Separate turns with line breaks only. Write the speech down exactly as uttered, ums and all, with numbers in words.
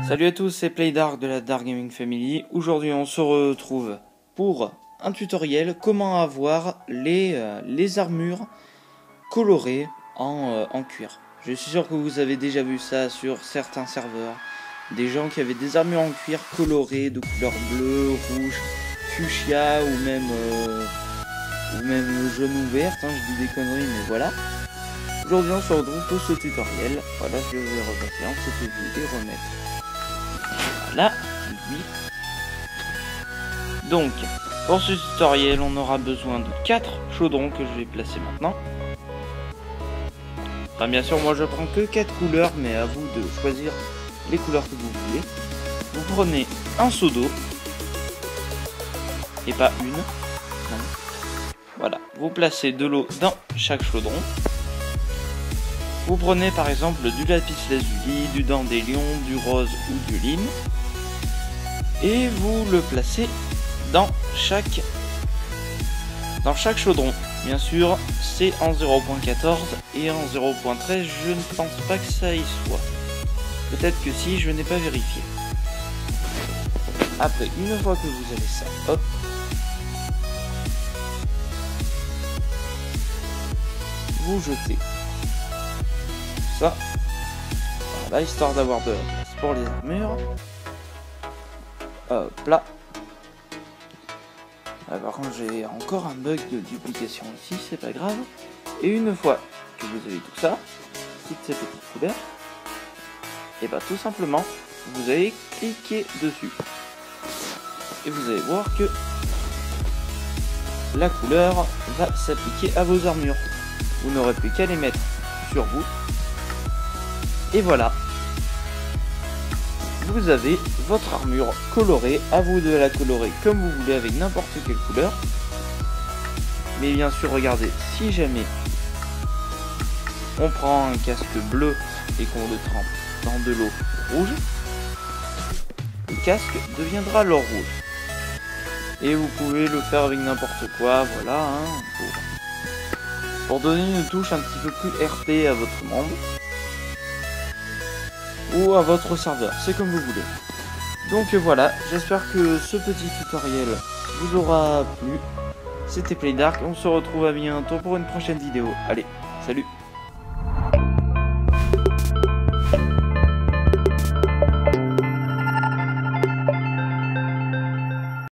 Salut à tous, c'est Playdark de la Dark Gaming Family. Aujourd'hui on se retrouve pour un tutoriel comment avoir les, euh, les armures colorées en, euh, en cuir. Je suis sûr que vous avez déjà vu ça sur certains serveurs. Des gens qui avaient des armures en cuir colorées de couleur bleue, rouge, fuchsia ou même, euh, ou même jaune ou verte. Hein, je dis des conneries mais voilà. Aujourd'hui on se retrouve pour ce tutoriel. Voilà, je vais repasser en C P V et remettre. Voilà, oui. Donc, pour ce tutoriel, on aura besoin de quatre chaudrons que je vais placer maintenant. Enfin, bien sûr, moi je prends que quatre couleurs, mais à vous de choisir les couleurs que vous voulez. Vous prenez un seau d'eau, et pas une. Non. Voilà, vous placez de l'eau dans chaque chaudron. Vous prenez par exemple du lapis lazuli, du dandelion, du rose ou du lime. Et vous le placez dans chaque, dans chaque chaudron. Bien sûr, c'est en zéro point quatorze et en zéro point treize, je ne pense pas que ça y soit. Peut-être que si, je n'ai pas vérifié. Après, une fois que vous avez ça, hop. Vous jetez ça. Voilà, histoire d'avoir de la place pour les armures. Hop là. Ah, par contre j'ai encore un bug de duplication ici, c'est pas grave. Et une fois que vous avez tout ça, toutes ces petites couleurs, et bah tout simplement vous allez cliquer dessus. Et vous allez voir que la couleur va s'appliquer à vos armures. Vous n'aurez plus qu'à les mettre sur vous. Et voilà. Vous avez votre armure colorée, à vous de la colorer comme vous voulez avec n'importe quelle couleur. Mais bien sûr, regardez, si jamais on prend un casque bleu et qu'on le trempe dans de l'eau rouge, le casque deviendra l'or rouge. Et vous pouvez le faire avec n'importe quoi, voilà, hein, pour, pour donner une touche un petit peu plus R P à votre monde. Ou à votre serveur, c'est comme vous voulez. Donc voilà, j'espère que ce petit tutoriel vous aura plu. C'était Playdark, on se retrouve à bientôt pour une prochaine vidéo. Allez, salut!